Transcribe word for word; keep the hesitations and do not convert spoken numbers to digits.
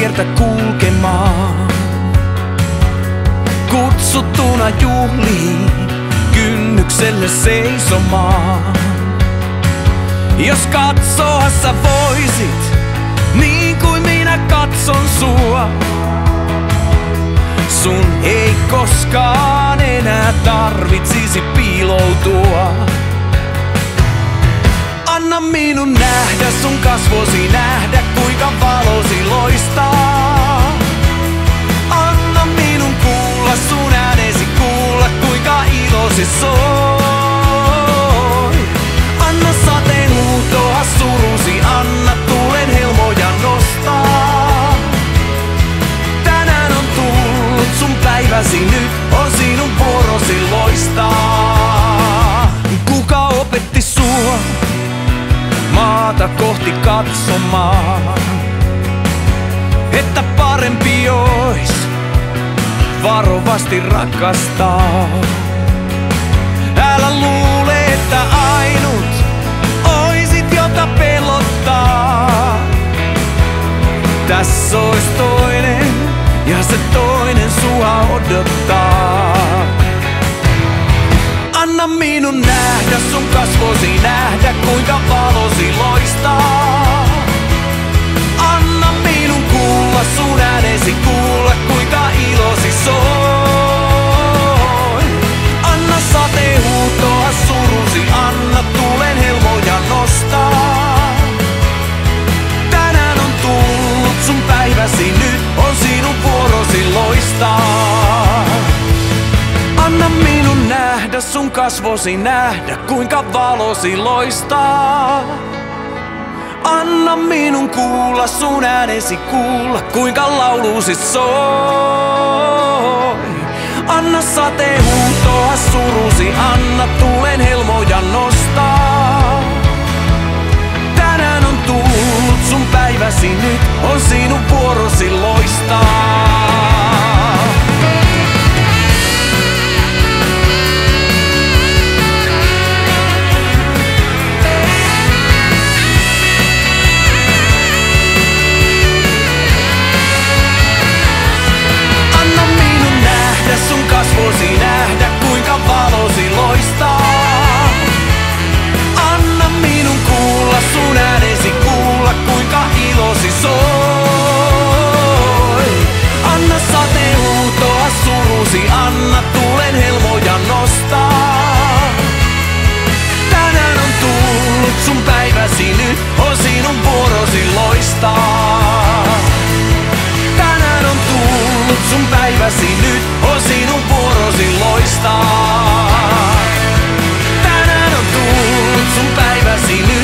tietä kulkemaan. Kutsuttuna juhliin, kynnykselle seisomaan. Jos katsoa sä voisit, niin kuin minä katson sua, sun ei koskaan enää tarvitsisi piiloutua. Anna minun nähdä sun kasvosi, nähdä kuinka valosi loistaa. Anna minun kuulla sun äänesi, kuulla kuinka ilosi soi. Anna sateen huutoa surusi, anna tulen helmoja nostaa. Tänään on tullut sun päiväsi, nyt on sinun vuorosi loistaa. Kuka opetti sua maata kohti katsomaan, että parempi ois varovasti rakastaa? Älä luule, että ainut oisit, jota pelottaa. Tässä ois toinen ja se toinen sua odottaa. Anna minun nähdä sun kasvosi, nähdä kuinka valosi loistaa. Anna minun kuulla sun äänesi, kuulla kuinka ilosi soi. Anna sateen huutoa surusi, anna tulen helmoja nostaa. Tänään on tullut sun päiväsi, nyt on sinun vuorosi loistaa. Anna minun nähdä sun kasvosi, nähdä kuinka valosi loistaa. Anna minun kuulla sun äänesi, kuulla kuinka laulusi soi. Anna sateen huutoa surusi, anna tulen helmoja nostaa. Tänään on tullut sun päiväsi, nyt on sinun vuorosi loistaa. Sun kasvosi, nähdä kuinka valosi loistaa. Anna minun kuulla sun äänesi, kuulla kuinka ilosi soi. Anna sateen huutoa surusi, anna tulen helmoja nostaa. Tänään on tullut sun päiväsi, nyt on sinun vuorosi loistaa. Tänään on tullut sun päiväsi, nyt on sinun vuorosi loistaa. Tänään on tullut sun päiväsi, nyt